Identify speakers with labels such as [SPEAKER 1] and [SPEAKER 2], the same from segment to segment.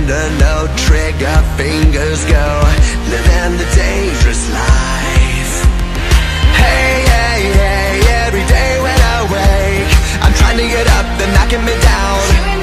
[SPEAKER 1] under no trigger, fingers go, living the dangerous life. Hey, hey, hey, every day when I wake, I'm trying to get up, they're knocking me down.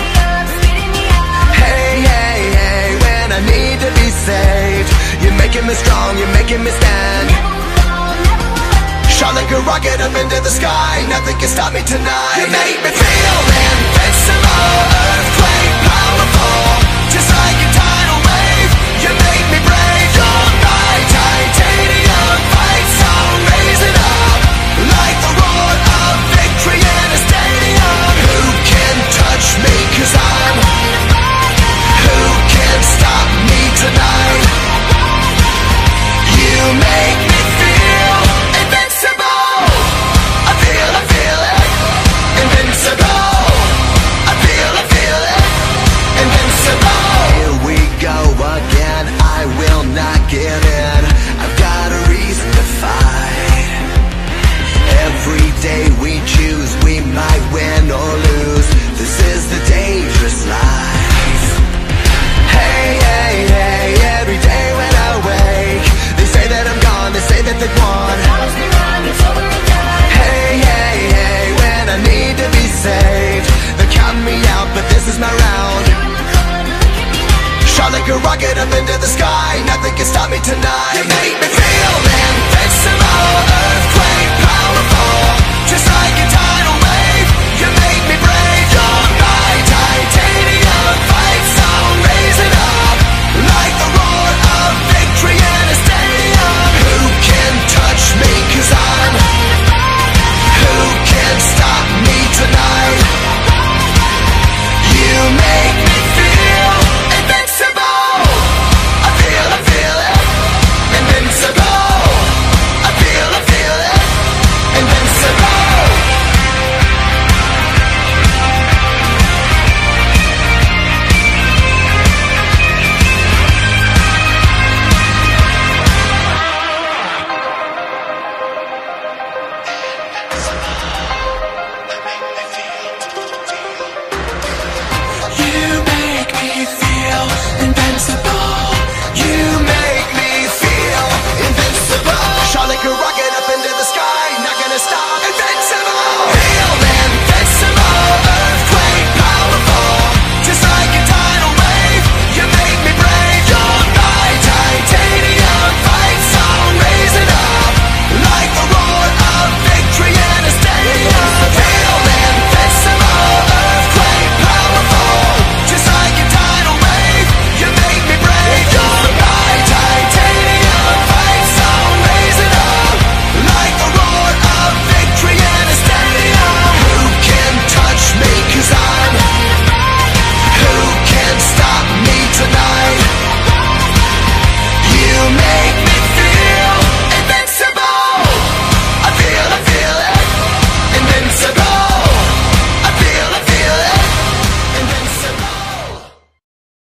[SPEAKER 1] Hey, hey, hey, when I need to be saved, you're making me strong, you're making me stand. Shot like a rocket up into the sky, nothing can stop me tonight. You make me feel invincible, earthquake powerful, just like a tidal wave. You make me brave, you're my titanium fight song, raise it up like the roar of victory in a stadium. Who can touch me, 'cause I'm who can stop me tonight? You make me feel invincible. I feel it, invincible. I feel it, invincible. Here we go again, I will not give in. I've got a reason to fight. Every day we choose, we might win or lose. This is the dangerous life. Hey, hey, hey, every day when I wake, they say that I'm gone, they say that they've won. Hey, hey, hey, when I need to be saved, they're counting me out, but this is my round. Shot like a rocket up into the sky, nothing can stop me tonight. You make me feel invincible, earthquake powerful, just like a